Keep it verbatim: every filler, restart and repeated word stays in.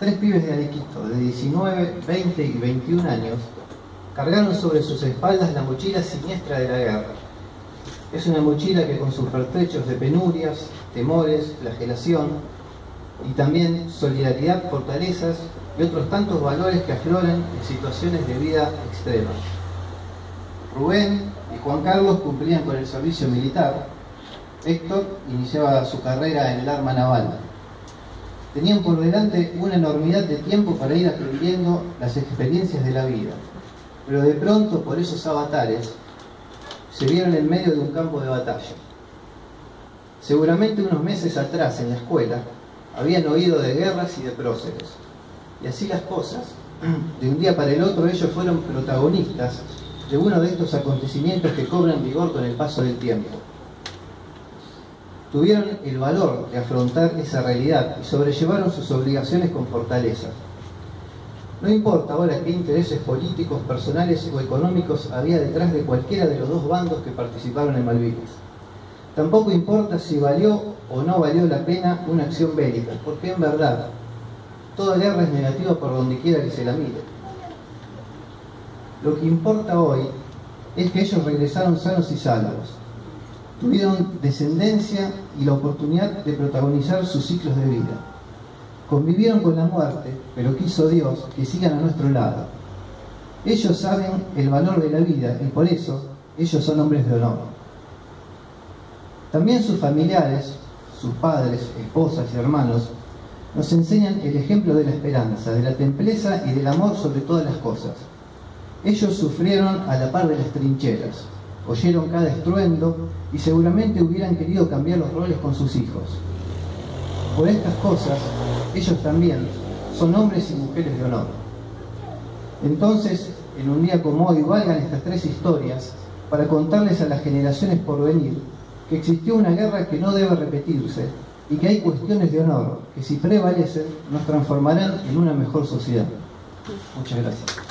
tres pibes de Arequito, de diecinueve, veinte y veintiún años, cargaron sobre sus espaldas la mochila siniestra de la guerra. Es una mochila que con sus pertrechos de penurias, temores, flagelación y también solidaridad, fortalezas y otros tantos valores que afloran en situaciones de vida extrema. Rubén y Juan Carlos cumplían con el servicio militar. Héctor iniciaba su carrera en el arma naval. Tenían por delante una enormidad de tiempo para ir aprendiendo las experiencias de la vida, pero de pronto, por esos avatares, se vieron en medio de un campo de batalla. Seguramente unos meses atrás en la escuela habían oído de guerras y de próceres, y así las cosas, de un día para el otro ellos fueron protagonistas de uno de estos acontecimientos que cobran vigor con el paso del tiempo. Tuvieron el valor de afrontar esa realidad y sobrellevaron sus obligaciones con fortaleza. No importa ahora qué intereses políticos, personales o económicos había detrás de cualquiera de los dos bandos que participaron en Malvinas. Tampoco importa si valió o no valió la pena una acción bélica, porque en verdad toda guerra es negativa por donde quiera que se la mire. Lo que importa hoy es que ellos regresaron sanos y salvos, tuvieron descendencia y la oportunidad de protagonizar sus ciclos de vida. Convivieron con la muerte, pero quiso Dios que sigan a nuestro lado. Ellos saben el valor de la vida y por eso ellos son hombres de honor. También sus familiares, sus padres, esposas y hermanos, nos enseñan el ejemplo de la esperanza, de la templeza y del amor sobre todas las cosas. Ellos sufrieron a la par de las trincheras, oyeron cada estruendo y seguramente hubieran querido cambiar los roles con sus hijos. Por estas cosas, ellos también son hombres y mujeres de honor. Entonces, en un día como hoy, valgan estas tres historias para contarles a las generaciones por venir que existió una guerra que no debe repetirse y que hay cuestiones de honor que, si prevalecen, nos transformarán en una mejor sociedad. Muchas gracias.